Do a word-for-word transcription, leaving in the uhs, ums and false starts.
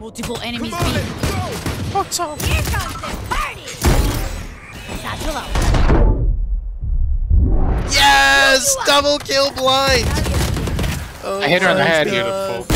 Multiple enemies B. What's up? Here comes the party! Satchel out. Yes! Double kill blind! Oh I hit her in the my head. God. Beautiful.